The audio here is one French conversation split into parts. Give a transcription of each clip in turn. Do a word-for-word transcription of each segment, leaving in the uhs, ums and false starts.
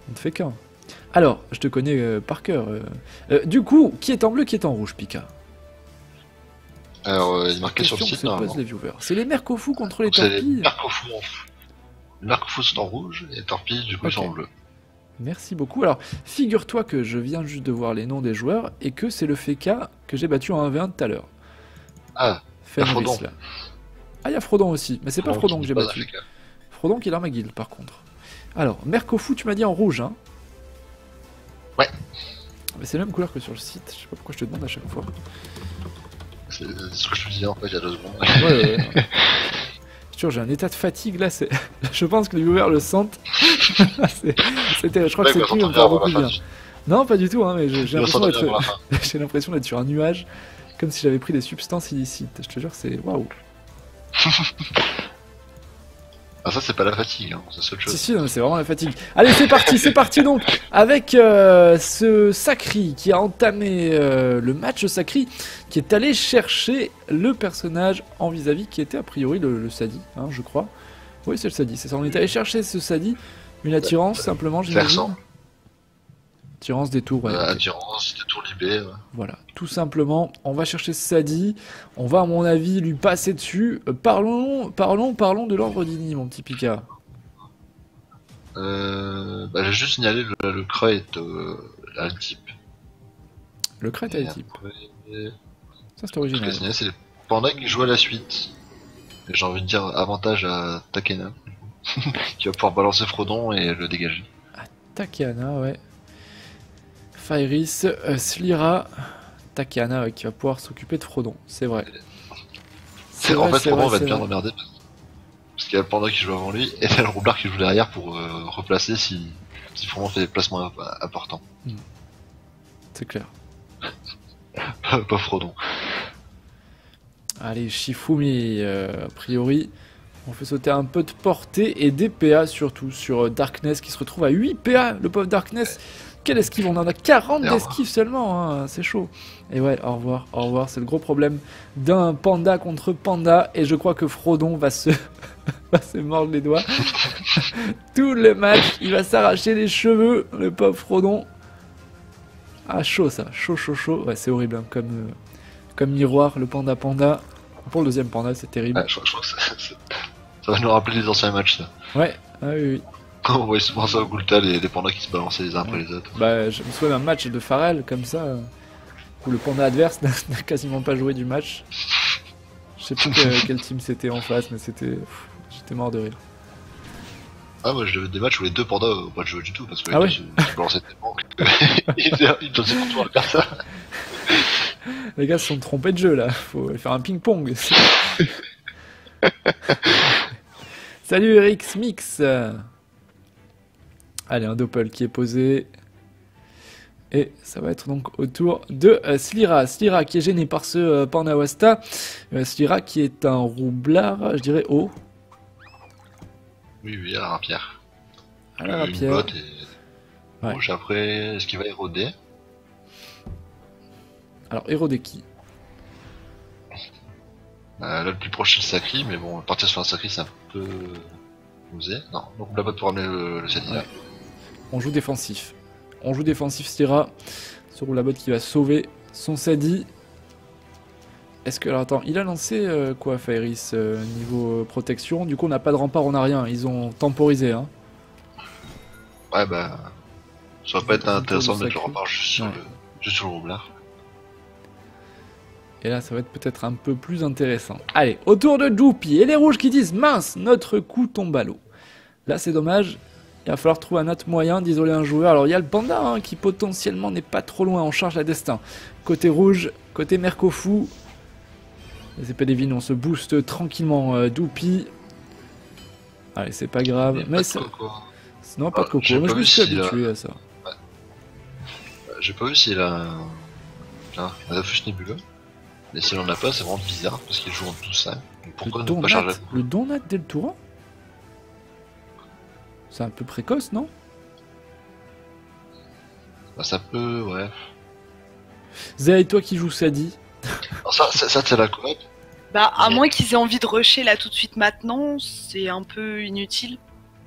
On ne fait qu'un. Alors, je te connais euh, par cœur. euh. Euh, du coup, qui est en bleu, qui est en rouge, Pika? Alors, euh, il est marqué sur le Question que site, se posent normalement. les viewers. C'est les Mercofou contre les Donc, c'est les torpilles. Mercofou en Les Mercofou sont en rouge, et les torpilles, du coup, Ok. sont en bleu. Merci beaucoup. Alors, figure-toi que je viens juste de voir les noms des joueurs et que c'est le Feka que j'ai battu en un v un tout à l'heure. Ah, Fenris, Frodon. là. Ah, il y a Frodon aussi, mais c'est pas Frodon que j'ai battu. Africain. Frodon qui est dans ma guilde, par contre. Alors, Mercofou, tu m'as dit en rouge, hein? Ouais. Mais c'est la même couleur que sur le site. Je sais pas pourquoi je te demande à chaque fois. C'est ce que je te disais en fait il y a deux secondes. Ouais, ouais, ouais. Je te jure, j'ai un état de fatigue là. C'est... je pense que les viewers le sentent. c'est... C'était... Je crois que c'est plus, on va beaucoup bien. Non, pas du tout, hein, mais j'ai, j'ai, l'impression d'être... j'ai l'impression d'être sur un nuage, comme si j'avais pris des substances illicites. Je te jure, c'est waouh. Ah, ça, c'est pas la fatigue, hein. C'est autre chose. Si, si, non, c'est vraiment la fatigue. Allez, c'est parti, c'est parti donc, avec euh, ce Sakri qui a entamé euh, le match Sakri, qui est allé chercher le personnage en vis-à-vis, qui était a priori le, le Sadi, hein, je crois. Oui, c'est le Sadi, c'est ça. On est allé chercher ce Sadi, une attirance simplement, j'imagine. Attirance des tours, ouais. Euh, Okay. Attirance, des tours libés, ouais. Voilà, tout simplement, on va chercher ce Sadi, on va à mon avis lui passer dessus. Euh, parlons, parlons, parlons de l'ordre d'Ini, mon petit Pika. Euh, bah, j'ai juste signalé le, le crête, euh, là, le type. Le crête a le type. Après, ça c'est original. Ce que c'est les pandas qui jouent à la suite. Et j'ai envie de dire avantage à Takena, qui va pouvoir balancer Frodon et le dégager. Ah, Takena, ouais. Fairis, euh, Slira, Takena ouais, qui va pouvoir s'occuper de Frodon, c'est vrai. C'est en fait, Frodon va être bien emmerdé parce qu'il y a le panda qui joue avant lui et il y a le roublard qui joue derrière pour euh, replacer si, si Frodon fait des placements importants. Hmm. C'est clair. Pas Frodon. Allez, Shifumi, euh, a priori, on fait sauter un peu de portée et des P A surtout sur Darkness qui se retrouve à huit P A, le pauvre Darkness. Quelle esquive, on en a quarante d'esquives seulement, hein, c'est chaud. Et ouais, au revoir, au revoir, c'est le gros problème d'un panda contre panda, et je crois que Frodon va se, va se mordre les doigts. Tout le match, il va s'arracher les cheveux, le pauvre Frodon. Ah, chaud ça, chaud, chaud, chaud. Ouais, c'est horrible, hein, comme, euh, comme miroir, le panda panda. Pour le deuxième panda, c'est terrible. Ouais, je, je crois que ça, ça, ça va nous rappeler les anciens matchs, ça. Ouais, ah oui, oui. On voyait souvent ça au Gulta, les, les pandas qui se balançaient les uns après les autres. Bah, je me souviens d'un match de Pharrell comme ça, où le panda adverse n'a quasiment pas joué du match. Je sais plus que, quel team c'était en face, mais c'était. J'étais mort de rire. Ah, moi j'ai des matchs où les deux pandas n'ont pas joué du tout parce que ah les ouais deux se, se balançaient tellement qu'ils passaient pour toi à faire ça. Les gars se sont trompés de jeu là, faut faire un ping-pong. Salut Eric Smix. Allez, un doppel qui est posé. Et ça va être donc au tour de euh, Slira. Slira qui est gêné par ce euh, Pandawasta. Euh, Slira qui est un roublard, je dirais haut. Oui, oui, à la rapière. À la rapière. Une botte et... Ouais. Rouge, après, est-ce qu'il va éroder? Alors, éroder qui? euh, Là, le plus proche, c'est le Sakri, mais bon, partir sur un Sakri, c'est un peu... osé. Non, donc la botte pour ramener le, le Sadi. Ouais. On joue défensif. On joue défensif Slira. Sur la botte qui va sauver son Sadi. Est-ce que... Alors attends, il a lancé euh, quoi Fairis euh, niveau euh, protection. Du coup on n'a pas de rempart, on n'a rien. Ils ont temporisé hein. Ouais bah... Ça va pas être intéressant de mettre le Sakri. rempart juste sur, ouais. le... juste sur le roublard. Et là ça va être peut-être un peu plus intéressant. Allez, autour de Joupi. Et les rouges qui disent mince, notre coup tombe à l'eau. Là c'est dommage. Il va falloir trouver un autre moyen d'isoler un joueur. Alors il y a le panda hein, qui potentiellement n'est pas trop loin. On charge la destin. Côté rouge, côté Mercofou. Les épées des vignes, on se booste tranquillement. Euh, Doupi. Allez, c'est pas grave. Mais, mais c'est... Non, pas de coco. Ah, Moi je me suis si habitué a... à ça. Ouais. J'ai pas vu s'il a un... un affûche nébuleux. Mais s'il en a pas, c'est vraiment bizarre parce qu'il joue en tout ça. Pourquoi ne pas charger Le Donat Del Turo? C'est un peu précoce, non? Bah, ça peut, ouais. Zé et toi qui joues Sadi. ça, ça, ça c'est la coop. Bah, à moins qu'ils aient envie de rusher là tout de suite maintenant, c'est un peu inutile.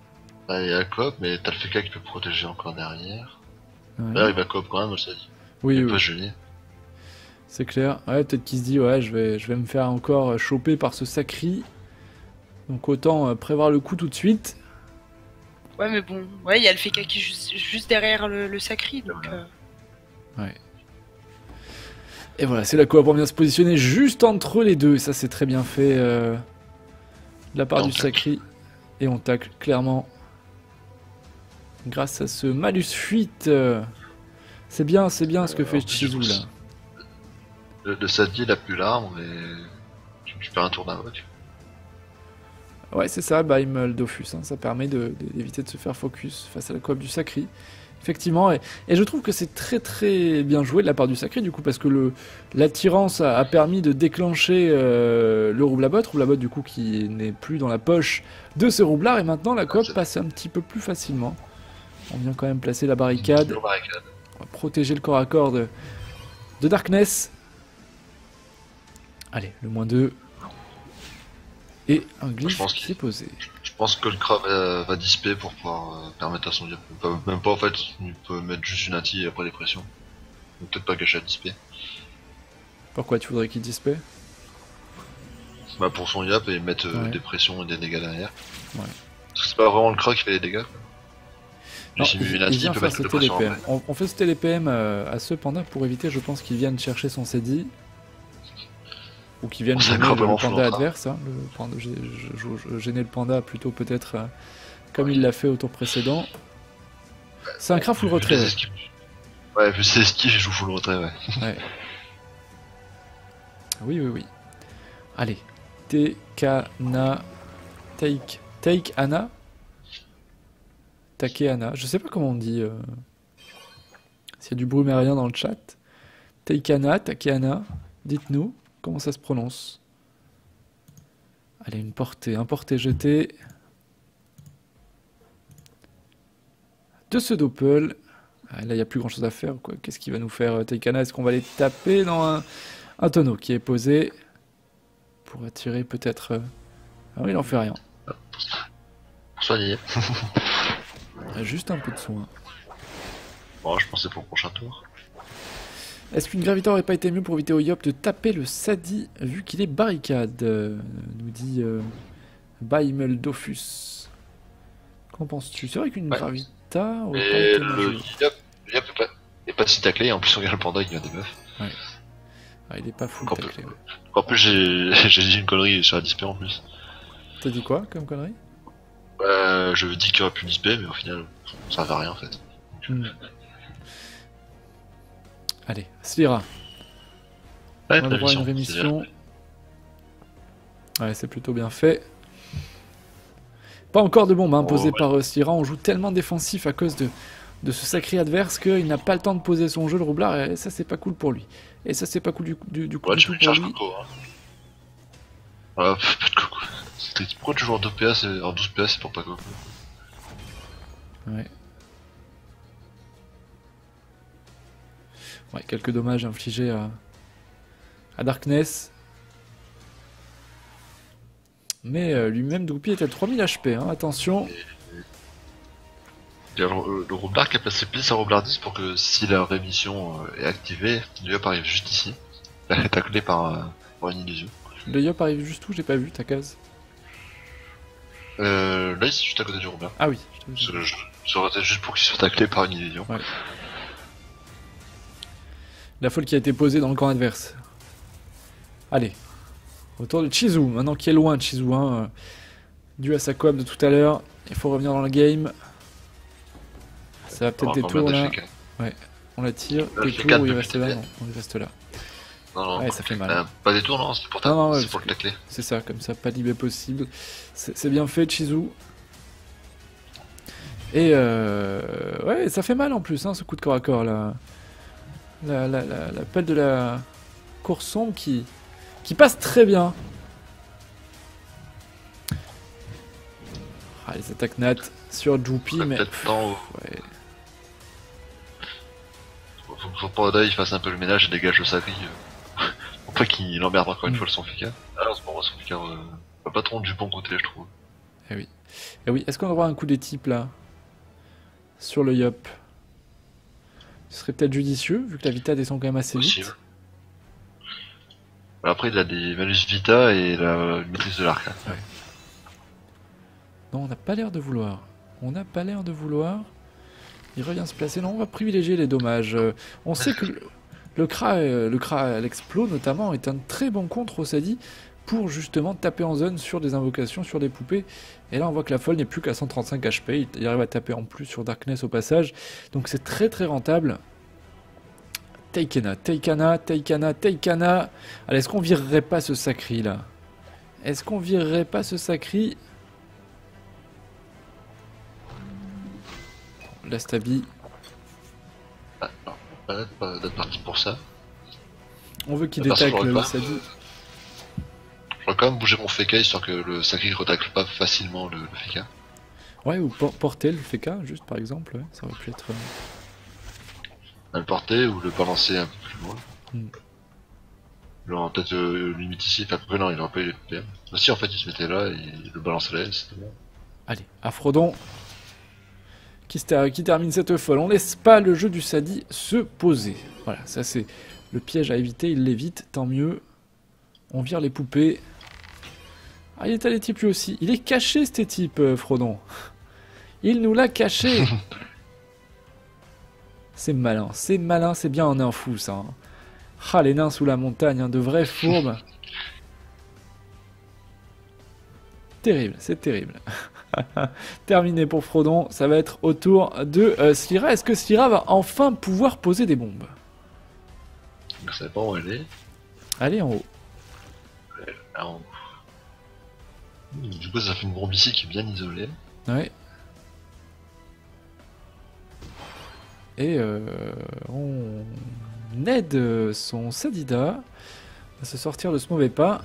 Bah, il y a la coop, mais t'as le F K qui peut protéger encore derrière. Ouais. Là, il va coop quand même, ça dit. Oui, il oui. peut gêner. C'est clair. Ouais, peut-être qu'il se dit, ouais, je vais, je vais me faire encore choper par ce sacri. Donc autant euh, prévoir le coup tout de suite. Ouais, mais bon, ouais, il y a le F K qui est juste, juste derrière le, le sacri, donc... Euh... Ouais. Et voilà, c'est la coop pour bien se positionner juste entre les deux. Et ça, c'est très bien fait euh, de la part du sacri. Et on tacle clairement. Grâce à ce malus fuite. Euh, c'est bien, c'est bien ce que fait Chizu là. Le, le Sadie, il a plus l'arme, et tu, tu perds un tour d'invoque. Ouais, c'est ça, Baim le Dofus. Hein. Ça permet d'éviter de, de se faire focus face à la coop du sacri. Effectivement, et, et je trouve que c'est très très bien joué de la part du sacré du coup, parce que le l'attirance a, a permis de déclencher euh, le roublabot, roublabot du coup qui n'est plus dans la poche de ce roublard, et maintenant la coop passe un petit peu plus facilement. On vient quand même placer la barricade, barricade. On va protéger le corps à corps de, de Darkness. Allez, le moins deux. Et un glyphe qui s'est posé. Je pense que le Kra va, va disper pour pouvoir euh, permettre à son diable. Même pas en fait, il peut mettre juste une anti après les pressions. Peut-être pas gâcher à disper. Pourquoi tu voudrais qu'il dispe? Bah pour son yap et mettre euh, ouais. des pressions et des dégâts derrière. Ouais. Parce que c'est pas vraiment le Kra qui fait les dégâts. Non, il, il, il vient faire sauter les P M. On, on fait sauter les P M euh, à ce panda pour éviter, je pense, qu'ils viennent chercher son C D. Ou qu'ils viennent gêner le panda adverse, hein, le panda, je, je, je, gêner le panda plutôt peut-être euh, comme ouais. il l'a fait au tour précédent. C'est un craft full retrait. Ouais, ouais vu ses esquives, il joue full retrait, ouais. ouais. Oui, oui, oui. Allez. Tekana. Take. Take Ana. Takeana. Je sais pas comment on dit. Euh... S'il y a du brumérien dans le chat. Takeana, Takeana. Dites-nous. Comment ça se prononce? Allez, une portée, un portée jeté. De ce doppel. Ah, là, il n'y a plus grand chose à faire. Qu'est-ce qu'il va nous faire, Taikana? Est-ce qu'on va les taper dans un, un tonneau qui est posé pour attirer peut-être... Ah oui, il n'en fait rien. Soigné. Juste un peu de soin. Bon, je pensais pour le prochain tour. Est-ce qu'une Gravitor n'aurait pas été mieux pour éviter au Yop de taper le Sadi vu qu'il est barricade, euh, nous dit euh, Baimel Dofus. Qu'en penses-tu? C'est vrai qu'une ouais. Gravita aurait mais pas été le Yop, le Yop est pas, est pas si taclé, en plus on regarde le panda qui vient des meufs. Ouais. Ah, il est pas full taclé. Ouais. En plus j'ai dit une connerie sur la display en plus. T'as dit quoi comme connerie? euh, Je dis qu'il aurait pu display, mais au final ça va rien en fait. Hmm. Allez, Slira. Ouais, on a droit à une rémission. Ouais, c'est plutôt bien fait. Pas encore de bombe hein, oh, posée ouais. par euh, Slira. On joue tellement défensif à cause de, de ce sacré adverse qu'il n'a pas le temps de poser son jeu, le roublard. Et ça, c'est pas cool pour lui. Et ça, c'est pas cool du, du, du coup ouais, du tu tout pour lui. Coco, hein. Voilà, pas de coco. Pourquoi tu joues en deux P A, en douze P A, c'est pour pas coco. Ouais. Ouais, quelques dommages infligés à, à Darkness. Mais euh, lui-même, Droopy est à trois mille H P, hein, attention. Et, et le, le roublard qui a placé plus à roublardise pour que si la rémission euh, est activée, le Yop arrive juste ici. Elle est taclée par, euh, par une illusion. Le Yop arrive juste où? J'ai pas vu ta case. Euh, là, ici, juste à côté du roublard. Ah oui. Je, je, je retais juste pour qu'il soit taclé par une illusion. Ouais. La folle qui a été posée dans le camp adverse. Allez. Autour de Chizu. Maintenant qui est loin de Chizu. Hein, euh, dû à sa coop de tout à l'heure. Il faut revenir dans le game. Ça va peut-être des tours là. Ouais. On la tire. Des tours où il reste là. Non, on reste là. Non, non. Ouais, ça fait mal. Euh, pas des tours, non. C'est pour, ta... non, non, ouais, pour le tacler. C'est ça. Comme ça, pas d'I B possible. C'est bien fait, Chizu. Et euh... ouais, ça fait mal en plus, hein, ce coup de corps à corps là. La, la, la, la pelle de la course sombre qui, qui passe très bien. Ah, les attaques nat sur Droopy, mais... Peut-être temps ouais. Faut que son panda il fasse un peu le ménage et dégage le sacri. Pour pas qu'il emmerde encore une mm. fois le son F K. Ah non, c'est pour moi son F K, euh, pas trop du bon côté je trouve. Eh oui. Et oui, est-ce qu'on aura un coup des types là sur le Yop? Ce serait peut-être judicieux, vu que la Vita descend quand même assez Possible. vite. Après, il a des malus Vita et la maîtrise de l'arc. Ouais. Non, on n'a pas l'air de vouloir. On n'a pas l'air de vouloir. Il revient se placer. Non, on va privilégier les dommages. Euh, on sait que le, le Kra, euh, le Kra à l'explo notamment, est un très bon contre au Sadi pour justement taper en zone sur des invocations, sur des poupées. Et là, on voit que la folle n'est plus qu'à cent trente-cinq H P. Il, il arrive à taper en plus sur Darkness au passage. Donc c'est très très rentable. Taikana, Taikana, Taikana, Taikana. Allez, est-ce qu'on virerait pas ce Sacri là? Est-ce qu'on virerait pas ce Sacri? La Stabi. Ah, non, pas pas d'être parti pour ça. On veut qu'il Ah, parce que détacle je le vois pas. Sadi. Je vais quand même bouger mon Feka histoire que le Sacri retacle pas facilement le, le Feka. Ouais, ou por- porter le Feka, juste par exemple. Ouais, ça aurait pu être. À le porter ou le balancer un peu plus loin. Hmm. Genre peut-être euh, limite ici, enfin après non, il aura pas eu les P M. Bah, si en fait il se mettait là et il le balançait là, c'était bon. Allez, Aphrodon. Qui, se ter- qui termine cette folle. On laisse pas le jeu du Sadi se poser. Voilà, ça c'est le piège à éviter. Il l'évite, tant mieux. On vire les poupées. Ah, il est à les types lui aussi. Il est caché, ce type, euh, Frodon. Il nous l'a caché. C'est malin, c'est malin, c'est bien un nain fou, ça. Hein. Ah, les nains sous la montagne, hein, de vraies fourbes. Terrible, c'est terrible. Terminé pour Frodon, ça va être au tour de euh, Slira. Est-ce que Slira va enfin pouvoir poser des bombes? Je savais pas où elle est. Allez, en haut. Là, en haut. Du coup ça fait une bombe ici qui est bien isolée. Ouais. Et euh, on aide son Sadida à se sortir de ce mauvais pas.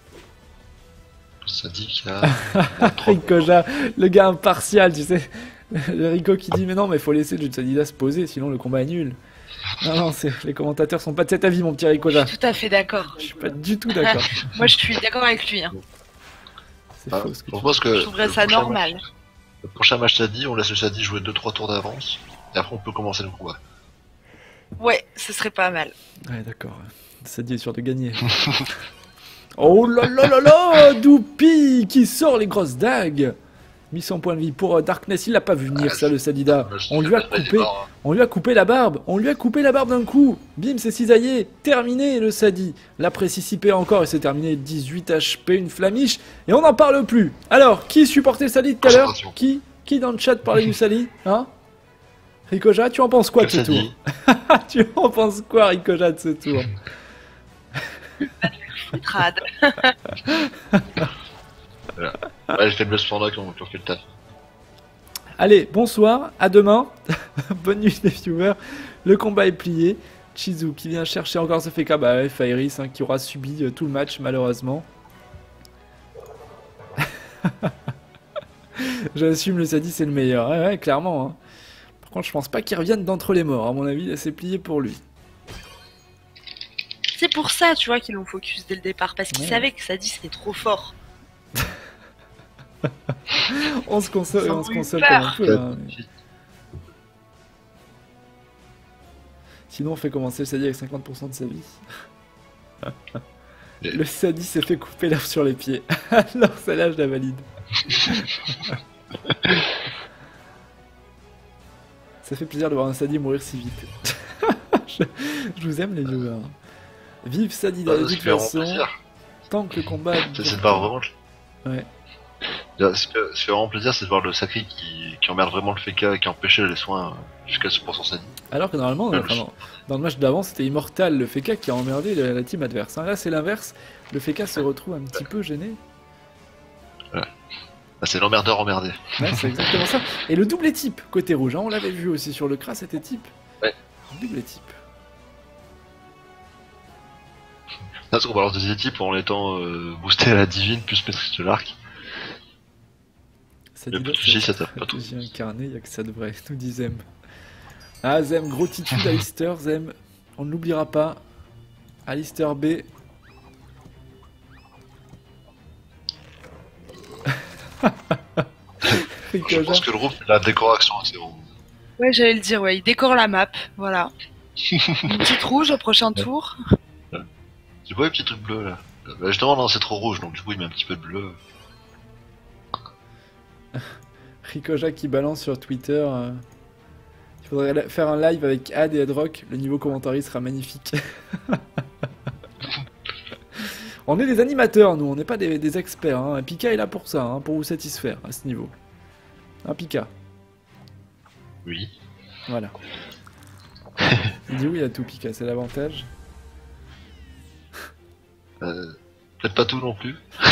Ça dit qu'il y a... Rikoja, le gars impartial, tu sais. Le Rico qui dit mais non mais faut laisser le Sadida se poser sinon le combat est nul. Non non, c'est... les commentateurs sont pas de cet avis mon petit Rikoja. Tout à fait d'accord. Je suis pas du tout d'accord. Moi, je suis d'accord avec lui. Hein. C'est Ah, faux ce que je tu pense que Je trouverais le ça prochain normal. match- le prochain match Sadi, on laisse le Sadi jouer deux trois tours d'avance. Et après on peut commencer le combat. Ouais, ce serait pas mal. Ouais, d'accord. Sadi est sûr de gagner. Oh là là là là, Doupi qui sort les grosses dagues. Mis son point de vie pour euh, Darkness, il l'a pas vu venir Ah, ça le Sadida. Je On sais lui a pas, il est coupé, mort, hein. on lui a coupé la barbe, on lui a coupé la barbe d'un coup. Bim, c'est cisaillé, terminé le Sadi. La précipité encore et c'est terminé, dix-huit H P, une flamiche et on n'en parle plus. Alors, qui supportait le Sadi tout à l'heure? Concentration. Qui Qui dans le chat parlait du Sadi? Hein Rikoja, tu en penses quoi de Que ce tour? Sadi. Tu en penses quoi Rikoja de ce tour? Trad. Voilà. Ouais, les faibles panda qui ont, qui ont fait le taf. Allez, bonsoir, à demain. Bonne nuit les viewers. Le combat est plié. Chizu qui vient chercher encore ce Feka. Bah ouais, Fairis hein, qui aura subi euh, tout le match malheureusement. J'assume le Sadi c'est le meilleur. Ouais, ouais clairement. Hein. Par contre je pense pas qu'il revienne d'entre les morts. À mon avis, c'est plié pour lui. C'est pour ça, tu vois, qu'ils l'ont focus dès le départ. Parce qu'ils Ouais. savaient que Sadi, c'était trop fort. On se console, Ils on ont se eu console peur. comme on peut. Hein, mais- Sinon on fait commencer le Sadi avec cinquante pour cent de sa vie. Et- Le Sadi s'est fait couper l'herbe sur les pieds. Alors celle-là je la valide. Ça fait plaisir de voir un Sadi mourir si vite. je, je vous aime les viewers. Vive Sadi de Bah, toute ce qui fait vraiment façon. plaisir. Tant que le combat... C'est c'est de voir vraiment. Ouais. Ce qui fait ce qui fait vraiment plaisir, c'est de voir le Sacri qui, qui emmerde vraiment le Feka et qui empêchait les soins euh, jusqu'à ce pour son Sadi. Alors que normalement, Ouais, enfin, dans, dans le match d'avant, c'était Immortal, le Feka qui a emmerdé la, la team adverse. hein. Là, c'est l'inverse. Le Feka se retrouve un petit peu gêné. Là, c'est l'emmerdeur emmerdé. Ouais, c'est exactement ça. Et le double type côté rouge, hein, on l'avait vu aussi sur le Kra, c'était type. Ouais. Double type. Là, on balance des équipes en étant euh, boosté à la divine plus maîtrise de l'arc. Ça Le dit là, J, c'est ça tape pas tout. j'ai incarné, il y a que ça de vrai, nous dit Zem. Ah Zem, gros titu d'Alistair, Zem. On ne l'oubliera pas. Alistair B. Je pense que le groupe, la décoration, c'est bon. Ouais, j'allais le dire, ouais, il décore la map, voilà. Une petite rouge au prochain tour. Tu vois les petits trucs bleus là? Bah, justement, non, c'est trop rouge, donc du coup, il met un petit peu de bleu. Rikoja qui balance sur Twitter. Euh... Il faudrait faire un live avec Ad et Adrock. Le niveau commentary sera magnifique. On est des animateurs, nous, on n'est pas des, des experts. Hein. Pika est là pour ça, hein, pour vous satisfaire à ce niveau. Hein, Pika? Oui. Voilà. Il dit oui à tout, Pika, c'est l'avantage. Euh, Peut-être pas tout non plus.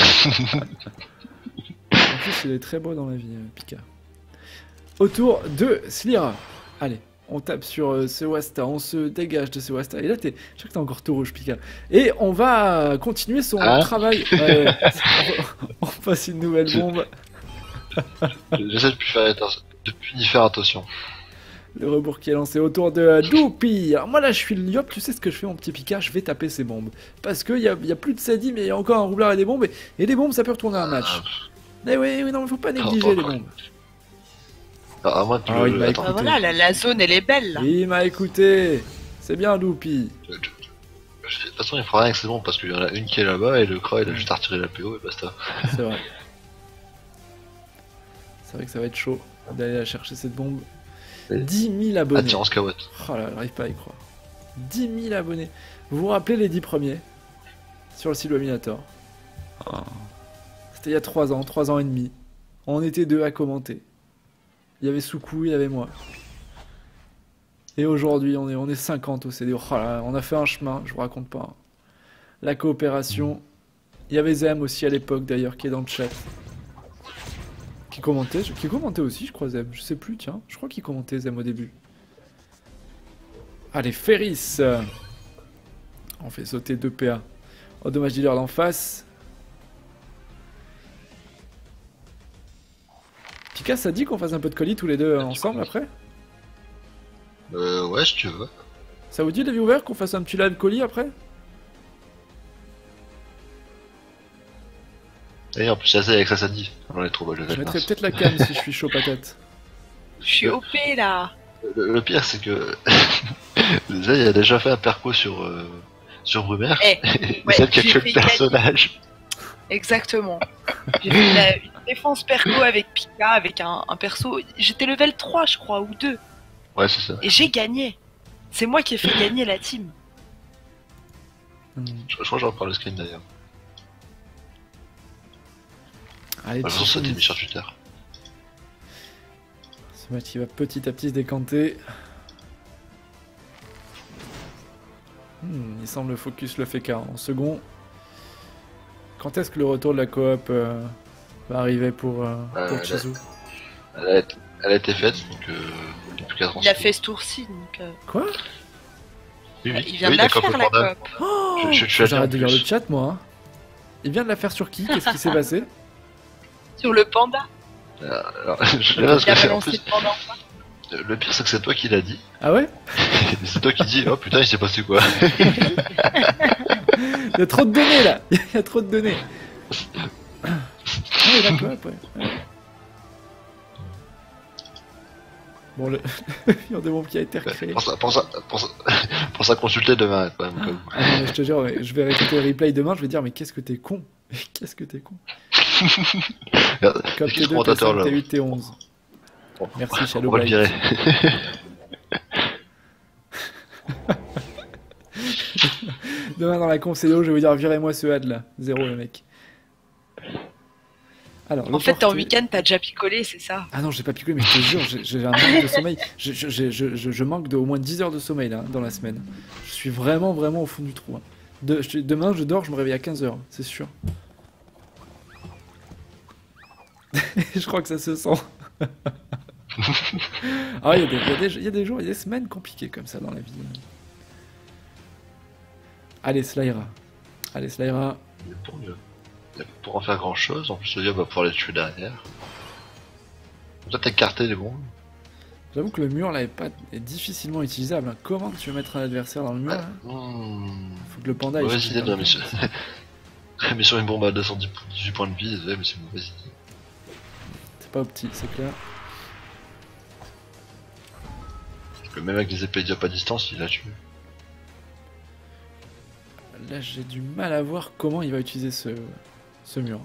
En plus, il est très beau dans la vie, Pika. Autour de Slira. Allez, on tape sur euh, Sewasta, on se dégage de Sewasta. Et là, t'es... je sais que t'es encore tout rouge, Pika. Et on va continuer son hein travail. Ouais, on, on passe une nouvelle bombe. J'essaie de plus faire attention. De plus y faire attention. Le rebours qui est lancé autour de Doupi. Alors moi là je suis le Liop, tu sais ce que je fais mon petit Pika, je vais taper ces bombes. Parce qu'il y a, y a plus de Sadi mais il y a encore un roublard et des bombes. Et, et des bombes ça peut retourner un match. Mais oui, oui, non, il faut pas négliger les bombes. Ah, à moins que tu Ah, le... il m'a Attends. Bah voilà, la, la zone elle est belle là. Il m'a écouté. C'est bien Doupi. De toute façon, il fera rien avec ces bombes parce qu'il y en a une qui est là-bas et le Croix il a juste à retirer la P O et basta. C'est vrai. C'est vrai que ça va être chaud d'aller la chercher cette bombe. dix mille abonnés. Attirance Kawat. Oh là, j'arrive pas à y croire. dix mille abonnés. Vous vous rappelez les dix premiers sur le Silo Minator? Oh. C'était il y a trois ans, trois ans et demi. On était deux à commenter. Il y avait Soukou, il y avait moi. Et aujourd'hui, on est, on est cinquante au C D. Oh là, on a fait un chemin, je vous raconte pas. La coopération. Il y avait Zem aussi à l'époque d'ailleurs qui est dans le chat. Qui commentait, qui commentait aussi, je crois, Zem. Je sais plus, tiens. Je crois qu'il commentait, Zem, au début. Allez, Ferris. On fait sauter deux P A. Oh, dommage dealer d'en face. Pika, ça dit qu'on fasse un peu de colis tous les deux ensemble après? Euh, ouais, si tu veux. Ça vous dit, les viewers, qu'on fasse un petit live colis après? Et en plus, c'est avec ça, ça dit. On est trop bas le Je mettrai peut-être la cam si je suis chaud patate. Je suis O P là. Le, le pire, c'est que. Déjà, il a déjà fait un perco sur. Euh, sur Brumaire. Eh, ouais, celle qui a j'ai tué fait le personnage. Exactement. J'ai fait la- une défense perco avec Pika, avec un, un perso. J'étais level trois, je crois, ou deux. Ouais, c'est ça. Et j'ai gagné. C'est moi qui ai fait gagner la team. Hmm. Je, je crois que je reprends le screen d'ailleurs. Allez, Enfin, petit ça t'est fini. mis sur Twitter. Ce match qui va petit à petit se décanter. Hmm, il semble focus le F K en second. Quand est-ce que le retour de la coop euh, va arriver pour, euh, Euh, pour là. Chizu? Elle a, été- elle a été faite, donc. Euh, il n'y a plus qu'à Il a fait ce tour-ci, donc. euh, Quoi? Oui, oui. Il vient oui, de la d'accord, faire, le la panda. coop. Oh, Je- je- je suis à J'arrête dire de en lire le plus. chat, moi. Hein. Il vient de la faire sur qui? Qu'est-ce qui s'est passé? Sur le panda. Euh, alors, je Il parce a que, en balancé plus, le panda en bas. le pire, c'est que c'est toi qui l'as dit. Ah ouais? Et c'est toi qui dis, oh putain, il s'est passé quoi? Il y a trop de données là. Il y a trop de données. Ah, il a la coop, ouais. Ouais. Bon, le il y a des bombes qui a été recréé. Pense à, pense, à, pense, à, pense à consulter demain, quand même. Comme... Ah non, mais je te jure, ouais, je vais réécouter le replay demain, je vais dire, mais qu'est-ce que t'es con? Mais qu'est-ce que t'es con? Regarde, Comme c'est qui T ce deux, T commentateur cinq, là? T huit, T onze. Bon, Merci, on Shadow va le Blade. virer. Demain dans la conseil, je vais vous dire, virez-moi ce ad là. Zéro le mec. Alors, En le fait, t'es en porté- week-end, t'as déjà picolé, c'est ça. Ah non, j'ai pas picolé, mais je te jure, j'ai- j'ai un manque de sommeil. Je, je, je, je, je- je manque de au moins dix heures de sommeil là, dans la semaine. Je suis vraiment, vraiment au fond du trou. hein. De, je- demain, je dors, je me réveille à quinze heures, c'est sûr. Je crois que ça se sent. Ah, il y, a des- il y a des- il y a des jours, il y a des semaines compliquées comme ça dans la vie. Allez, Slyra. Allez, Slyra. Mais pour, mieux. Pour en faire grand chose, en plus, le gars va pouvoir les tuer derrière. Toi, t'as écarté les bombes. J'avoue que le mur là est, pas, est difficilement utilisable. hein. Comment tu veux mettre un adversaire dans le mur là Mmh. Faut que le panda il Mauvaise cherche idée de un la mission. Mais sur une bombe à deux cent dix-huit points de vie, ouais, mais c'est une mauvaise idée. C'est pas opti, c'est clair. Parce que même avec des épées diop à distance, il l'a tué. Là, j'ai du mal à voir comment il va utiliser ce, ce mur.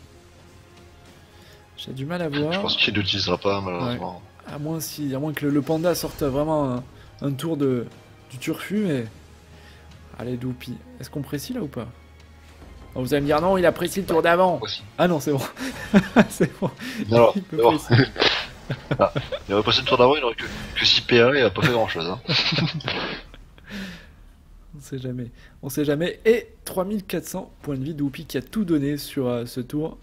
J'ai du mal à voir. Je pense qu'il ne l'utilisera pas, malheureusement. Ouais. À moins, si, à moins que le, le panda sorte vraiment un, un tour de, du turfu, mais... Allez, Doupi. Est-ce qu'on précise là ou pas? Oh, vous allez me dire non, il apprécie le tour d'avant. Ah non, c'est bon. C'est bon. Non, Il peut bon. préciser. Ah, il aurait passé le tour d'avant, il aurait que, que six P A, il a pas fait grand chose. Hein. On sait jamais. On sait jamais. Et trois mille quatre cents points de vie. Doupi qui a tout donné sur euh, ce tour.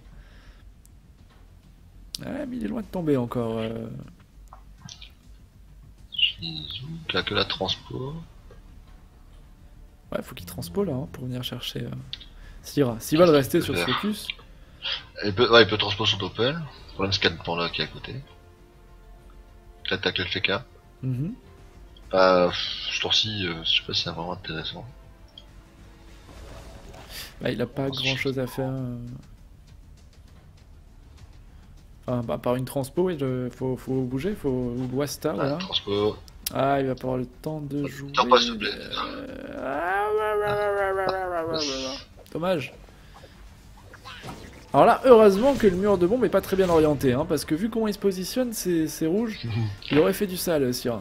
Ouais, mais il est loin de tomber encore. Euh... Il a que la transpo. Ouais, faut qu'il transpo là hein, pour venir chercher. Euh... Syrah. S'il va le rester sur ce focus. Il peut, ouais, il peut transpo son Doppel. Le problème, c'est qu'il y a le panda qui est à côté. L'attaque le F K. Mm-hmm. Bah, ce tour-ci, euh, je sais pas si c'est vraiment intéressant. Bah, il a pas grand chose à faire. Euh... Enfin, bah, par une transpo, oui, je... faut, faut bouger, faut Wasta, Ouais, voilà. transpo. Ah, il va pas avoir le temps de jouer. Tiens pas, s'il te plaît. Euh... Dommage. Alors là, heureusement que le mur de bombe est pas très bien orienté, hein, parce que vu comment il se positionne, c'est rouge, il aurait fait du sale, Syrah.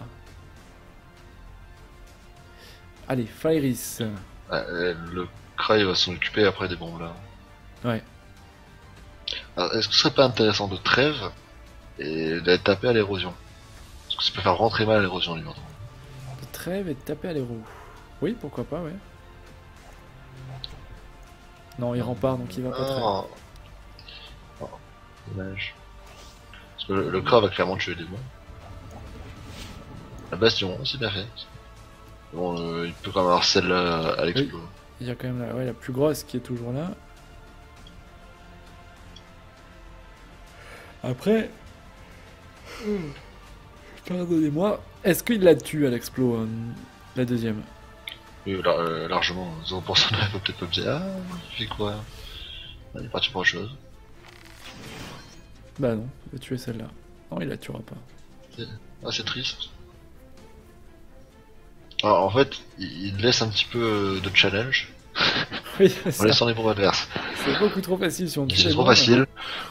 Allez, Fairis. Ouais, le Cry va s'en occuper après des bombes là. Ouais. Est-ce que ce serait pas intéressant de trêve et d'aller taper à l'érosion? Parce que ça peut faire rentrer mal à l'érosion, lui, maintenant. De trêve et de taper à l'héros. Oui, pourquoi pas, ouais. Non, il rempart, donc il va pas trêve. Oh. Oh, dommage. Parce que le, le Cry va clairement tuer des bombes. La bastion, c'est bien fait. Bon, euh, il peut quand même avoir celle-là à l'explo. Oui. Il y a quand même la, ouais, la plus grosse qui est toujours là. Après... Pardonnez-moi. Est-ce qu'il la tue à l'explo, euh, la deuxième? Oui, là, euh, largement. zéro pour cent il faut peut-être pas me dire, ah, il fait quoi? Ah, il est parti pour autre chose. Bah non, il va tuer celle-là. Non, il la tuera pas. Ah, c'est triste. Alors, en fait, il, il laisse un petit peu de challenge. Oui, c'est en laissant les bombes adverses. C'est beaucoup trop facile si on tue C'est les trop bombes. facile.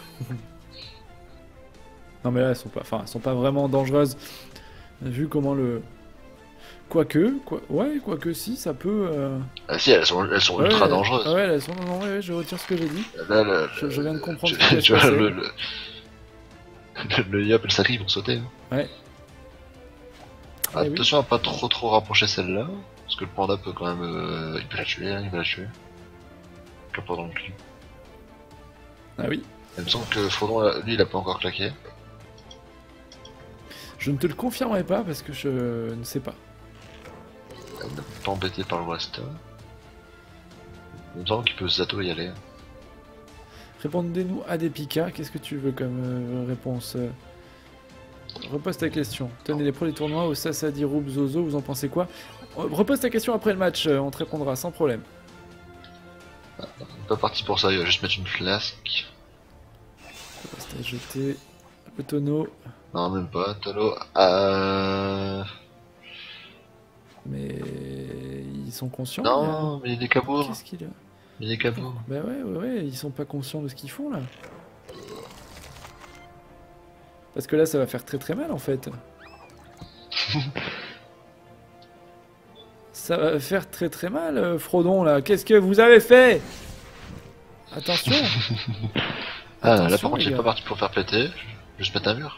Non mais là elles sont pas, enfin elles sont pas vraiment dangereuses. Vu comment le, quoique, quoi, ouais, quoique si ça peut. Euh... Ah si, elles sont, elles sont ouais, ultra ouais, dangereuses. Ouais, elles sont, non, ouais, ouais, je retire ce que j'ai dit. Là, là, je, je viens de comprendre. Tu, ce qui tu vois se le, le, le, le yop et le sacri vont sauter. Hein. Ouais. Ah, attention oui. à pas trop trop rapprocher celle-là, parce que le panda peut quand même, euh, il peut la tuer, hein, il va la tuer. Capot dans le cul. Ah oui. Il me semble que Frodon, lui, il a pas encore claqué. Je ne te le confirmerai pas parce que je ne sais pas. Il n'est pas embêté par le Wasta. Il me semble qu'il peut Zato y aller. Répondez-nous à des picas. Qu'est-ce que tu veux comme euh, réponse? Repose ta question. Tenez les pros des tournois au Sassadi Roub Zozo, vous en pensez quoi? Repose ta question après le match, on te répondra sans problème. Ah, on n'est pas parti pour ça, il va juste mettre une flasque. Reste à jeter le tonneau. Non, même pas, tonneau. Euh... Mais ils sont conscients? Non, mais il y a des cabots. Qu'est-ce qu'il y a? Il y a des cabots. Bah ouais, ouais, ouais, ils sont pas conscients de ce qu'ils font là. Parce que là, ça va faire très très mal en fait. Ça va faire très très mal, Frodon là. Qu'est-ce que vous avez fait? Attention. Ah, Attention, là par contre, il est gars. pas parti pour faire péter. Juste mettre un mur.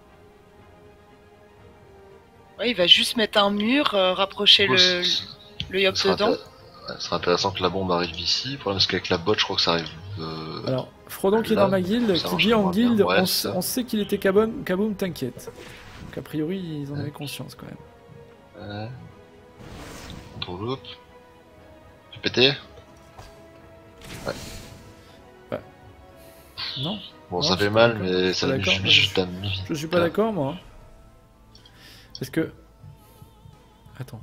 Ouais, il va juste mettre un mur, euh, rapprocher Bon, le, le yop dedans. Ce serait intéressant que la bombe arrive ici. Le problème, c'est qu'avec la botte, je crois que ça arrive. Euh... Alors, Frodon qui est là, dans ma guilde, ça qui marche dit en moins guilde, bien. Ouais, on, c'est ça. on sait qu'il était Kaboom, Kaboom t'inquiète. Donc a priori, ils en Ouais. avaient conscience quand même. Ouais. Contrôle loop. Fais péter. Non, Bon, Non, ça je fait suis mal, pas mais ça d'accord, lui mais juste un mi. je suis pas d'accord moi. Parce que... Attends.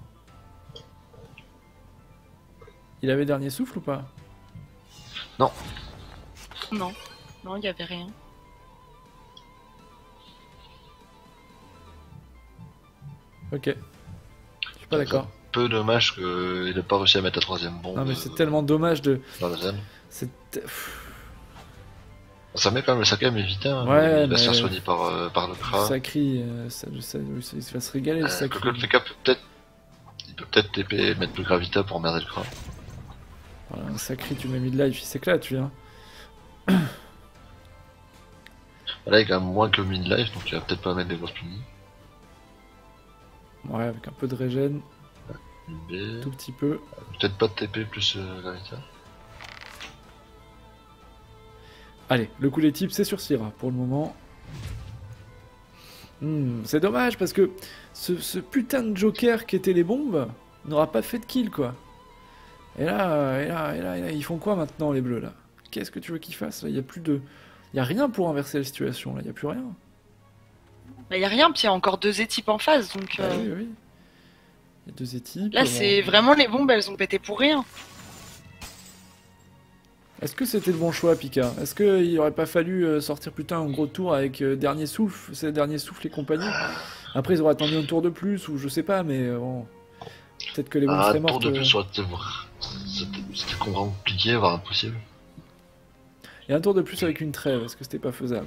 Il avait dernier souffle ou pas? Non, non, il y avait rien. Ok. Je suis pas d'accord. Peu dommage qu'il ait pas réussi à mettre la troisième bombe. Non mais c'est tellement dommage de... Dans la zone. C'est... Ça met quand même le Sakai évité, hein. Ouais, Il va mais... se faire soigner par, euh, par le Kra. Sacri, euh, ça, ça, ça, il va se régaler le Euh, Sacri. Coco le P K peut peut-être... Il peut peut-être T P mettre le Gravita pour emmerder le Kra. Voilà, un Sacri, tu m'as mis de life, il s'éclate, lui. Hein. Là, il est quand même moins que le mid-life, donc il va peut-être pas mettre des grosses punis. Ouais, avec un peu de régène, B. tout petit peu. Peut-être pas de T P plus euh, Gravita. Allez, le coup des types, c'est sur Syrah pour le moment. Hmm, c'est dommage parce que ce, ce putain de Joker qui était les bombes n'aura pas fait de kill, quoi. Et là, et là, et là, et là, ils font quoi maintenant, les bleus, là? Qu'est-ce que tu veux qu'ils fassent, là? Il y a plus de... Il y a rien pour inverser la situation, là. Il y a plus rien. Bah, y a rien, puis il y a encore deux équipes en face, donc... Ah, euh, oui, oui. Il y a deux équipes. Là, bon. c'est vraiment les bombes, elles ont pété pour rien. Est-ce que c'était le bon choix, Pika? Est-ce qu'il aurait pas fallu euh, sortir putain un gros tour avec euh, dernier souffle, c'est dernier souffle et compagnie? Après, ils auraient attendu un tour de plus, ou je sais pas, mais euh, bon... Peut-être que les bombes Ah, seraient un tour mortes. de euh. plus aurait été... C'était c'était compliqué, voire impossible. Et un tour de plus avec une trêve, est-ce que c'était pas faisable?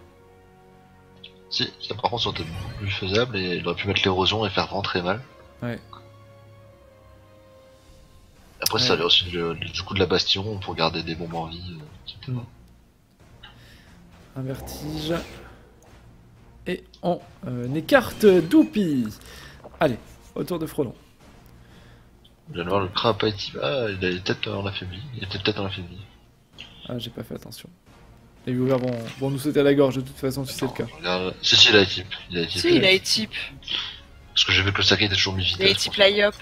Si, ça par contre, ça aurait été beaucoup plus faisable et il aurait pu mettre l'érosion et faire rentrer mal. Ouais. Après, Ouais. ça allait aussi le, le- du coup de la bastion pour garder des bombes en vie. euh, et cetera. Mm. Un vertige. Et on euh, écarte Doupi. Allez, autour de Frodon. Vous allez voir, le Kra a pas été... Ah, il a peut-être en affaibli. Il était peut-être en affaibli. Ah, j'ai pas fait attention. Les viewers vont, vont nous sauter à la gorge de toute façon si c'est le cas. Regarde... Si, si, il a équipe. Il a équipe. Si, il a équipe. Parce que j'ai vu que le Sakai était toujours mis Il a vitesse. équipe lie-up.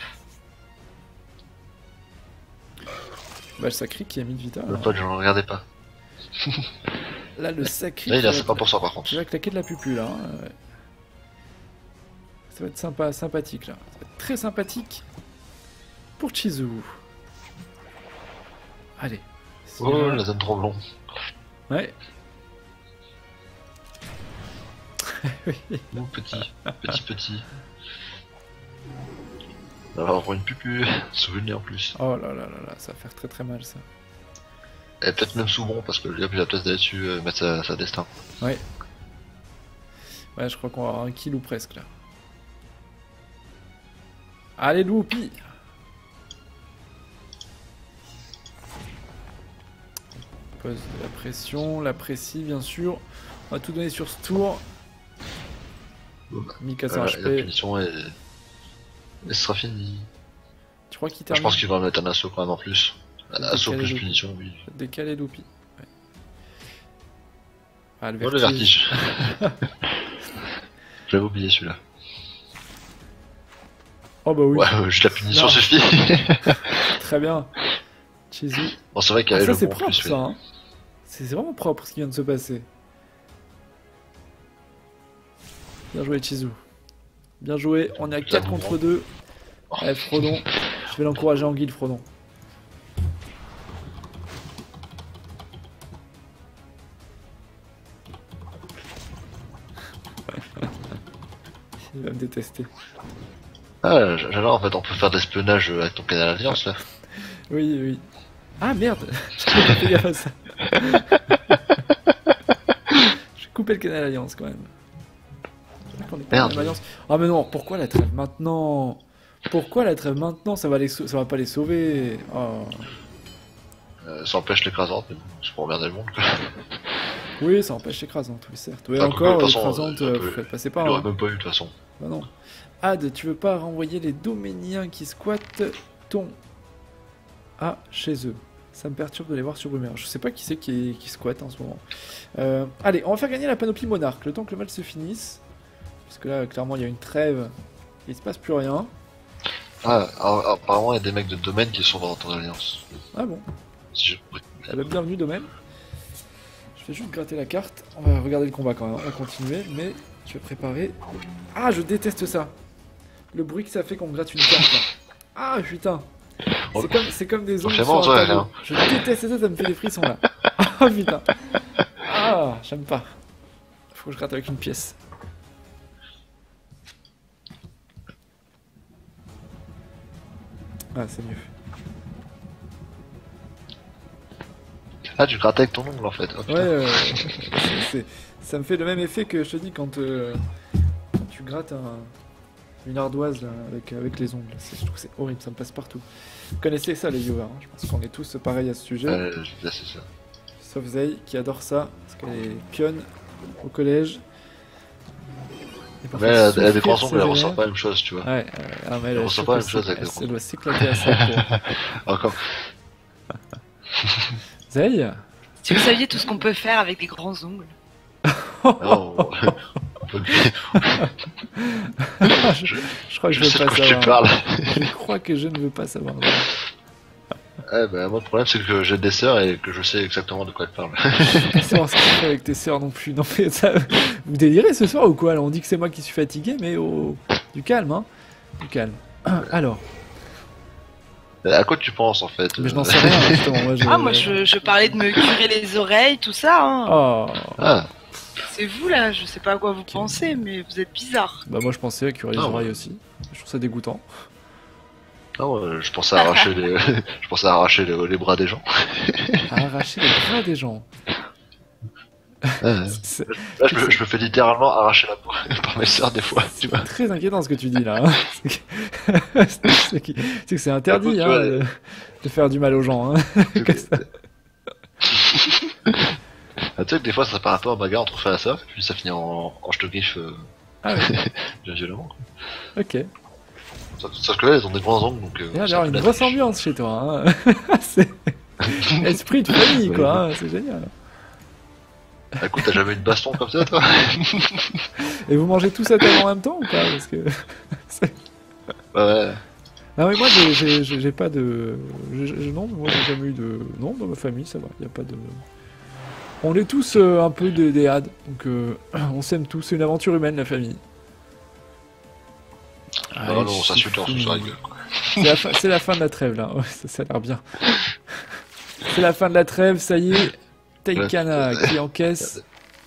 Bah, le Sacri qui a mis de Vita. Le alors. pote, je ne regardais pas. Là, le Sacri. Là, il est à qui va- cinquante pour cent par contre. Tu vas claquer de la pupule, là. hein, ouais. Ça va être sympa, sympathique, là. Ça va être très sympathique pour Chizu. Allez. Oh, Syrah. la zone tremblon. Ouais. Oui. Oh, petit, petit, petit. On va avoir une pupu, souvenir en plus. Oh là là là là, ça va faire très très mal, ça. Et peut-être même sous bon parce que le gars, il a la place d'aller dessus, euh, mettre sa, sa destin. Ouais. Ouais, je crois qu'on va avoir un kill ou presque, là. Allez, Loupi. Pose de la pression, la précie, bien sûr. On va tout donner sur ce tour. Bon, bah, Mika voilà, cent et la H P. punition est... Et ce sera fini. Tu crois qu'il Je termine? pense qu'il va mettre un assaut quand même en plus. Un assaut Décalé plus de- punition, oui. Décalé Loupi. Ouais. Ah, le Oh, le vertige. vertige. J'avais oublié celui-là. Oh bah oui, Ouais, euh, juste la punition Non. suffit. très bien. Chizu. Bon, c'est vrai qu'il y Ah, avait ça le c'est bon propre plus. ça. Hein. C'est c'est vraiment propre ce qui vient de se passer. Bien joué Chizu. Bien joué, on est à quatre J'avoue. contre deux. Allez Frodon, je vais l'encourager en guilde Frodon. Il va me détester. Ah, j'adore en fait, on peut faire d'espionnage avec ton canal Alliance là. Oui, oui. Ah merde, j'avais pas fait gaffe à ça. Je vais couper le canal Alliance quand même. C'est vrai qu'on est pas Merde. en Alliance. Ah mais non, pourquoi la trêve maintenant? Pourquoi la trêve maintenant? Ça va les sau- ça va pas les sauver. Oh. Euh, ça empêche l'écrasante, mais bon, c'est pour emmerder le monde quoi. Oui, ça empêche l'écrasante, oui certes. Oui, Ah, encore, de toute façon, l'écrasante, euh, euh, un vous peu- faites passer Il par l'aurait hein. même pas eu de toute façon. Bah non. Ad, tu veux pas renvoyer les doméniens qui squattent ton A chez eux? Ça me perturbe de les voir sur Rumeur. Je sais pas qui c'est qui, qui squatte en ce moment. Euh, allez, on va faire gagner la panoplie monarque, le temps que le match se finisse. Parce que là, clairement, il y a une trêve. Il se passe plus rien. Ah, alors, apparemment il y a des mecs de domaine qui sont dans ton alliance. Ah bon. Si je... Eh ben, bienvenue, domaine. Je vais juste gratter la carte. On va regarder le combat quand même. On va continuer, mais je vais préparer. Ah, je déteste ça. Le bruit que ça fait quand on gratte une carte là. Ah putain. C'est comme, c'est comme des ongles sur Vraiment, un ouais, tableau. hein. Je déteste ça, ça me fait des frissons là. Ah putain. Ah, j'aime pas. Faut que je gratte avec une pièce. Ah, c'est mieux. Ah, tu grattes avec ton ongle en fait. Oh, Ouais, euh, c'est- c'est- ça me fait le même effet que je te dis quand, euh, quand tu grattes un, une ardoise là, avec, avec les ongles. Je trouve que c'est horrible, ça me passe partout. Vous connaissez ça les viewers, hein, je pense qu'on est tous pareils à ce sujet. Euh, là, c'est ça. Sauf Zay qui adore ça, parce qu'elle est pionne au collège. Et parfois Mais elle, elle a des souffrir grands ses ongles, elle ressent élèves. pas la même chose, tu vois. Ouais, euh, ah, mais elle, Elle je ressent suis pas la sûr même chose que avec c'est- les elle doit s'éclater à ça. Pour... Encore. Zay Si vous saviez tout ce qu'on peut faire avec des grands ongles. Oh. je, je crois que je, Je veux sais de pas quoi tu savoir. parles. Je crois que je ne veux pas savoir. Eh ben, moi, le problème, c'est que j'ai des sœurs et que je sais exactement de quoi elles parlent. Pas savoir ce que tu fais avec tes sœurs non plus. Non mais ça, vous délirez ce soir ou quoi? Alors, on dit que c'est moi qui suis fatigué, mais oh, du calme, hein. Du calme. Alors, À quoi tu penses, en fait? mais je n'en sais rien justement. Moi, je... Ah, moi je, je parlais de me curer les oreilles, tout ça. Hein. Oh. Ah, C'est vous là, je sais pas à quoi vous Ok. pensez, mais vous êtes bizarre. Bah moi je pensais à curer les Ah, oreilles ouais. aussi. Je trouve ça dégoûtant. non, euh, je pensais à arracher les, je pensais à arracher les, les bras des gens. À arracher les bras des gens. Ouais. C'est Là, je me, je me fais littéralement arracher la peau par mes sœurs des fois, tu vois. très inquiétant ce que tu dis là. Hein. C'est que- c'est que c'est que c'est interdit Écoute, hein, tu vois, de, de faire du mal aux gens. Hein. Comme ça. Ah, tu sais que des fois ça part un peu en bagarre entre frères et sœurs, puis ça finit en, en je te griffe euh, Ah ouais, bien violemment. ok. Sauf sauf que là, elles ont des grands ongles, donc. Euh, Il y a c'est alors un peu une la grosse triche. ambiance chez toi. Hein. C'est esprit de famille quoi. Hein. C'est génial. Ah, écoute, t'as jamais eu de baston comme ça, toi? Et vous mangez tous à table en même temps ou pas? Parce que Ouais. non mais moi j'ai- j'ai j'ai- j'ai pas de j'ai- j'ai- non moi j'ai jamais eu de non dans ma famille ça va. Il y a pas de on est tous euh, un peu des, des hades donc euh, on s'aime tous. C'est une aventure humaine la famille. Non, Allez, non, on s'insulte et on se Shifumi. sur la gueule, quoi. C'est la, fin- c'est la fin de la trêve là, ouais, ça, ça a l'air bien. C'est la fin de la trêve, ça y est. Taikana qui encaisse.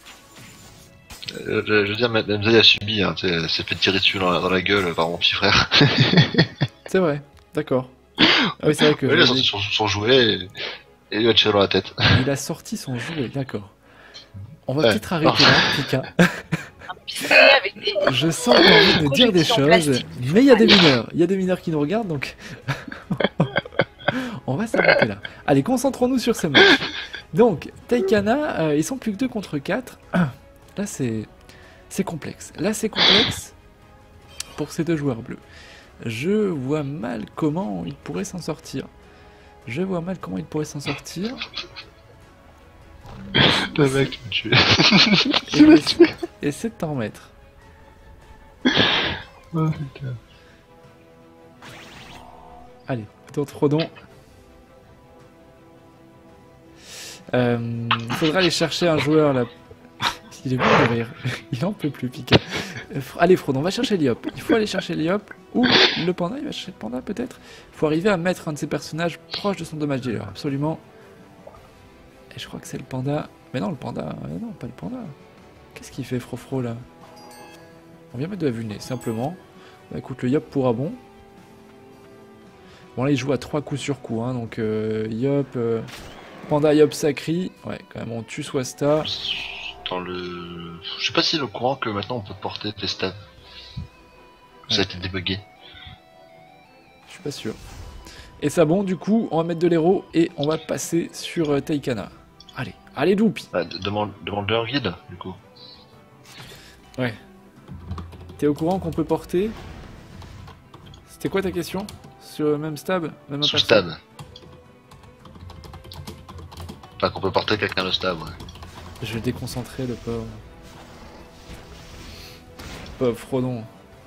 Euh, je, je veux dire, même Zay a subi, hein, tu sais, elle s'est fait tirer dessus dans la, dans la gueule par mon petit frère. C'est vrai, d'accord. Ah oui, c'est vrai que Ouais, il a sorti son, son jouet et, et il lui a tiré dans la tête. il a sorti son jouet, d'accord. On va Ouais. peut-être arrêter là, Pika. Un pistolet avec des. Je sens qu'on a envie de me dire des Projectile en choses, plastique. mais il y a des mineurs. Il y a des mineurs qui nous regardent, donc on va s'arrêter là. Allez, concentrons-nous sur ce match. Donc, Taikana, euh, ils sont plus que deux contre quatre. Là, c'est c'est complexe. Là, c'est complexe pour ces deux joueurs bleus. Je vois mal comment ils pourraient s'en sortir. Je vois mal comment ils pourraient s'en sortir. Le mec, tu me tues. Et essa- essaie de t'en remettre. Oh, putain. Allez, d'autres Rodon. Euh, il faudra aller chercher un joueur là. Il est bon de rire. Il en peut plus, Pika. Euh, Fr- Allez, Frodon, on va chercher Liop. Il faut aller chercher Liop. Ou le panda, il va chercher le panda peut-être. Il faut arriver à mettre un de ses personnages proche de son dommage dealer, absolument. Et je crois que c'est le panda. Mais non, le panda. euh, non, pas le panda. Qu'est-ce qu'il fait, Frofro là? On vient mettre de la vulné, simplement. Bah écoute, le Yop pourra bon. Bon là il joue à trois coups sur coup, hein, donc euh, Yop, euh, Panda, Yop, Sacri. Ouais, quand même on tue Swasta. Dans le... Je sais pas si le courant que maintenant on peut porter les stabs. Ça a Ouais. été débugué. Je suis pas sûr. Et ça bon, du coup, on va mettre de l'héros et on va passer sur euh, Taikana. Allez, allez Doupi. Ah, de- demande, demande leur guide, du coup. Ouais. T'es au courant qu'on peut porter? C'était quoi ta question? Sur le même stab? Même Sous perso stab. Enfin, qu'on peut porter quelqu'un de stab, ouais. Je vais le déconcentrer, le pauvre. Pauvre Frodon.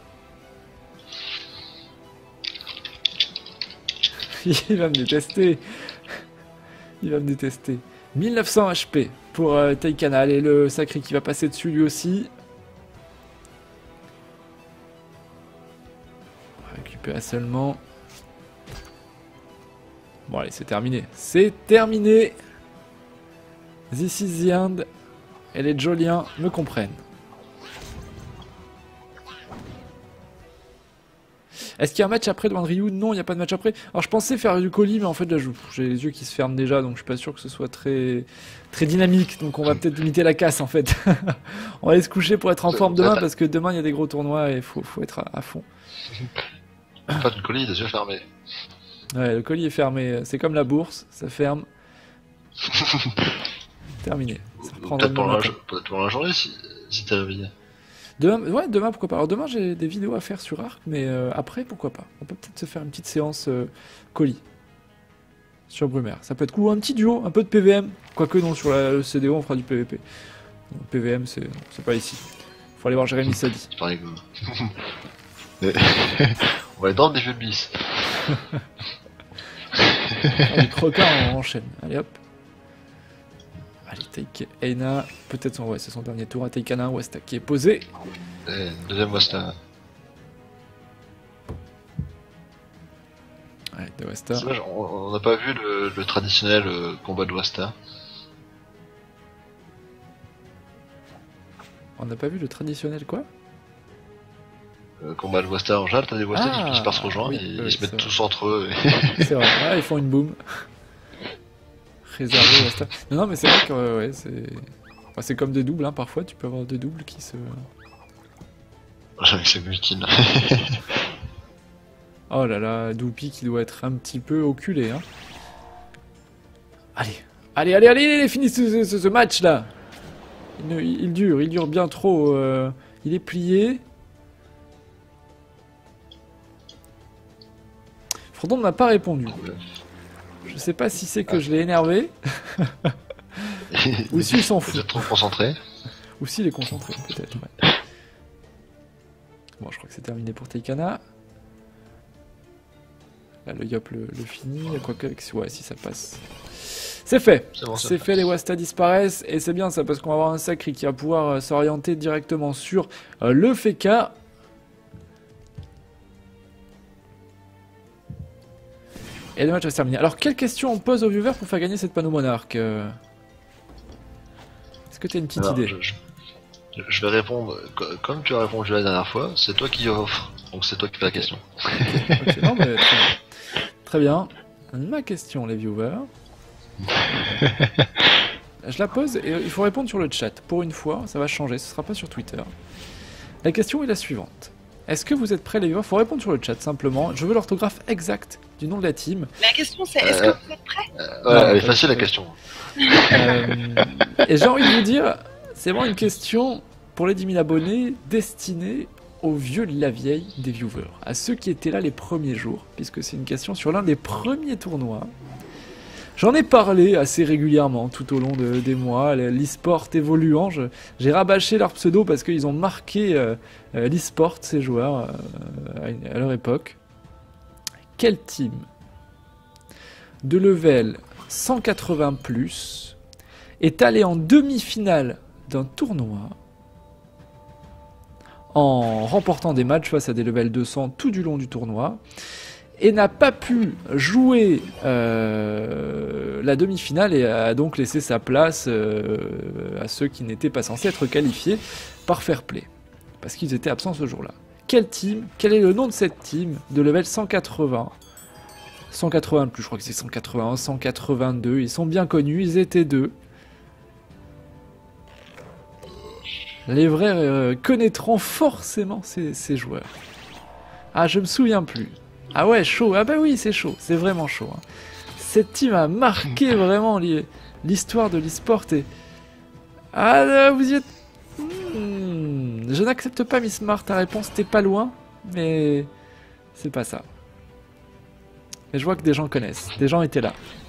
Il va me détester. Il va me détester. mille neuf cents H P pour euh, Taikana. Allez, le sacré qui va passer dessus lui aussi. On va récupérer seulement. Bon, allez, c'est terminé. C'est terminé. This is the end. Et les Joliens me comprennent. Est-ce qu'il y a un match après devant Ryu? Non, il n'y a pas de match après. Alors je pensais faire du colis, mais en fait là j'ai les yeux qui se ferment déjà, donc je suis pas sûr que ce soit très très dynamique. Donc on va peut-être limiter la casse en fait. On va aller se coucher pour être en forme demain, parce que demain il y a des gros tournois et il faut, faut être à, à fond. Pas de colis, les yeux fermés. Ouais, le colis est fermé. C'est comme la bourse, ça ferme. Terminé. Peut-être pendant, peut pendant la journée si, si t'es réveillé. Demain, ouais, demain pourquoi pas. Alors demain j'ai des vidéos à faire sur Arc, mais euh, après pourquoi pas. On peut peut-être se faire une petite séance euh, colis sur Brumaire. Ça peut être cool. Un petit duo, un peu de P V M. Quoique non, sur la, le C D O on fera du P V P. Donc, P V M c'est pas ici. Faut aller voir Jérémy Sadi. C'est pareil que... On va aller dans des jeux de bis. Du croquin on enchaîne. Allez hop. Allez, Take Aina, peut-être son, ouais, c'est son dernier tour à Taikana, Wasta qui est posé. Et deuxième Wasta. Ouais, de Wasta. C'est vrai, on n'a pas vu le, le traditionnel euh, combat de Wasta. On n'a pas vu le traditionnel quoi? Le combat de Wasta en général, t'as des Wasta ah, qui finissent par se rejoindre oui, et oui, ils se mettent vrai. tous entre eux. Et... C'est vrai, ah, ils font une boom. Réservé Wasta. Non, non, mais c'est vrai que euh, ouais, c'est. Enfin, c'est comme des doubles, hein, parfois tu peux avoir des doubles qui se. Avec ses mutines. Oh là là, Doupi qui doit être un petit peu oculé, hein. Allez, allez, allez, allez, allez, finis ce, ce, ce match là. Il, il dure, il dure bien trop. Euh, il est plié. Frodon ne m'a pas répondu. Je sais pas si c'est que ah. je l'ai énervé. Ou s'il s'en fout. Vous êtes trop concentré. Ou s'il est concentré, peut-être. Ouais. Bon, je crois que c'est terminé pour Taikana. Là, le Yop le, le finit. Quoique, ouais, si ça passe. C'est fait. C'est bon, fait. fait, les Wasta disparaissent. Et c'est bien ça, parce qu'on va avoir un Sacri qui va pouvoir euh, s'orienter directement sur euh, le Feka. Et le match va se terminer. Alors, quelle question on pose aux viewers pour faire gagner cette panneau monarque? euh... Est-ce que tu as une petite Alors, idée je, je, je vais répondre, comme tu as répondu la dernière fois, c'est toi qui offre. Donc c'est toi qui fais la question. Okay. Okay. Non, mais, très, bien. très bien. Ma question, les viewers. Je la pose et il faut répondre sur le chat. Pour une fois, ça va changer, ce sera pas sur Twitter. La question est la suivante. Est-ce que vous êtes prêts les viewers? Il faut répondre sur le chat simplement. Je veux l'orthographe exacte du nom de la team. La question c'est est-ce euh, que vous êtes prêts? euh, Ouais, elle est facile la question. Euh, et j'ai envie de vous dire, c'est vraiment une question pour les dix mille abonnés destinée aux vieux de la vieille des viewers. À ceux qui étaient là les premiers jours, puisque c'est une question sur l'un des premiers tournois. J'en ai parlé assez régulièrement tout au long de, des mois, l'e-sport évoluant. J'ai rabâché leur pseudo parce qu'ils ont marqué euh, l'e-sport, ces joueurs, euh, à, à leur époque. Quelle team de level cent quatre-vingts plus est allée en demi-finale d'un tournoi en remportant des matchs face à des levels deux cents tout du long du tournoi et n'a pas pu jouer euh, la demi-finale et a donc laissé sa place euh, à ceux qui n'étaient pas censés être qualifiés par fair play, parce qu'ils étaient absents ce jour-là. Quelle team? Quel est le nom de cette team de level cent quatre-vingts? cent quatre-vingts plus, je crois que c'est cent quatre-vingt-un, cent quatre-vingt-deux, ils sont bien connus, ils étaient deux. Les vrais euh, connaîtront forcément ces, ces joueurs. Ah, je me souviens plus. Ah ouais, chaud. Ah bah oui, c'est chaud. C'est vraiment chaud. Hein. Cette team a marqué vraiment l'histoire de l'e-sport. Et... Ah, là, vous y êtes... Hmm, je n'accepte pas, Miss Smart. Ta réponse, t'es pas loin. Mais c'est pas ça. Mais je vois que des gens connaissent. Des gens étaient là.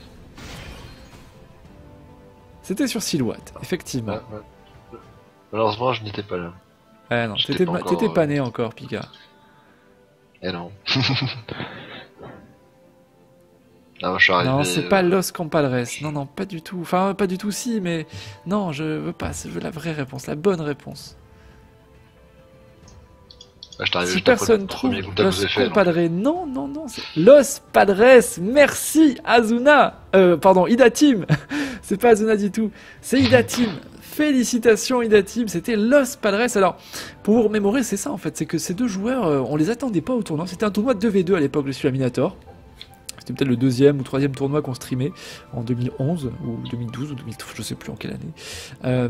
C'était sur Silhouette, effectivement. Ouais, ouais. Malheureusement, je n'étais pas là. Ah non, t'étais pas, encore, pas né encore, Pika. Eh non. non, je suis arrivé, non, c'est euh... pas Los Compadres. Non, non, pas du tout. Enfin, pas du tout, si, mais non, je veux pas. Je veux la vraie réponse, la bonne réponse. Bah, si personne trouve Los Compadres, non, non, non, c'est Los Padres. Merci, Azuna. Euh, pardon, Ida Team. c'est pas Azuna du tout. C'est Ida Team. Félicitations Ida Team, c'était Los Padres. Alors, pour vous remémorer, c'est ça en fait, c'est que ces deux joueurs, euh, on les attendait pas au tournoi. C'était un tournoi de deux v deux à l'époque, le Sulaminator. C'était peut-être le deuxième ou troisième tournoi qu'on streamait en deux mille onze ou deux mille douze ou deux mille douze, je sais plus en quelle année. Euh,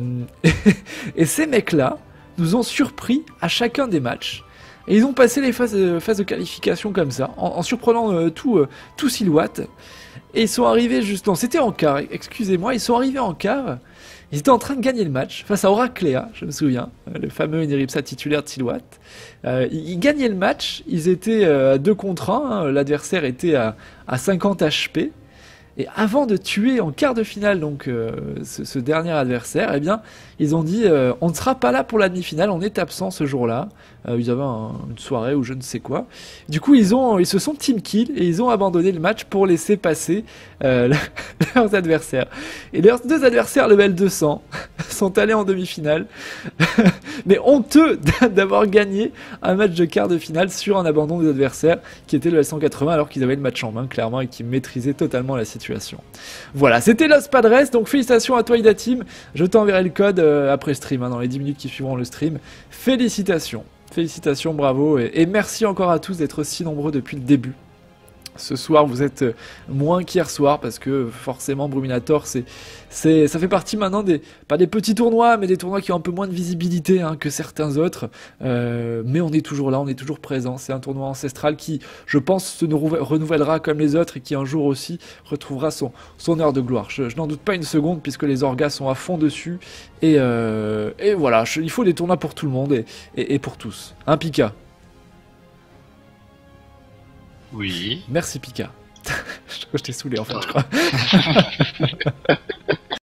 et ces mecs-là nous ont surpris à chacun des matchs. Et ils ont passé les phases, euh, phases de qualification comme ça, en, en surprenant euh, tout, euh, tout Silhouette. Et ils sont arrivés juste... Non, c'était en quart, excusez-moi, ils sont arrivés en quart. Ils étaient en train de gagner le match face à Oraclea, je me souviens, le fameux Eneripsa titulaire de Silhouette. Euh, ils, ils gagnaient le match, ils étaient à euh, deux contre un, hein, l'adversaire était à, à cinquante H P. Et avant de tuer en quart de finale donc euh, ce, ce dernier adversaire, eh bien, ils ont dit euh, on ne sera pas là pour la demi-finale, on est absent ce jour-là. Euh, ils avaient un, une soirée ou je ne sais quoi. Du coup, ils ont, ils se sont team kill et ils ont abandonné le match pour laisser passer euh, leurs adversaires. Et leurs deux adversaires level deux cents sont allés en demi-finale, mais honteux d'avoir gagné un match de quart de finale sur un abandon des adversaires qui était le L cent quatre-vingts alors qu'ils avaient le match en main clairement et qui maîtrisaient totalement la situation. Voilà, c'était Los Padres, donc félicitations à toi Ida Team, je t'enverrai le code euh, après stream, hein, dans les dix minutes qui suivront le stream. Félicitations, félicitations, bravo, et, et merci encore à tous d'être si nombreux depuis le début. Ce soir, vous êtes moins qu'hier soir parce que forcément, Bruminator, c'est, c'est, ça fait partie maintenant des, pas des petits tournois, mais des tournois qui ont un peu moins de visibilité hein, que certains autres. Euh, mais on est toujours là, on est toujours présent. C'est un tournoi ancestral qui, je pense, se renouvellera comme les autres et qui un jour aussi retrouvera son, son heure de gloire. Je, je n'en doute pas une seconde puisque les orgas sont à fond dessus. Et, euh, et voilà, je, il faut des tournois pour tout le monde et, et, et pour tous. Hein, Pika? Oui. Merci Pika. Je t'ai saoulé en fait, je crois.